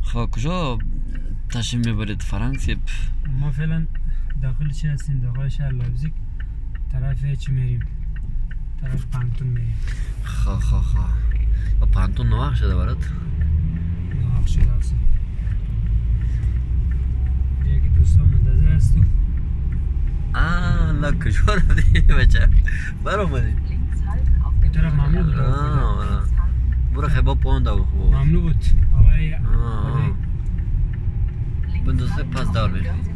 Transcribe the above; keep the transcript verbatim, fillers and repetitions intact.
خب کجا تشریف میبرید فرانسه؟ ما فعلا داخل چی هستیم؟ داخل شهر لایپزیگ، طرف چی میریم؟ طرف پانتون میریم. خب خب خب و پانتون نواق شده برات؟ نواق شده هستیم. یکی دوستان منتظر هستو. آه لا کجا رفتی بچه؟ برو مدی این طرف ممنوع بود. آه برو خیبا پونده بود خوب ممنوع بود. آقای آه بندازه پس دار بید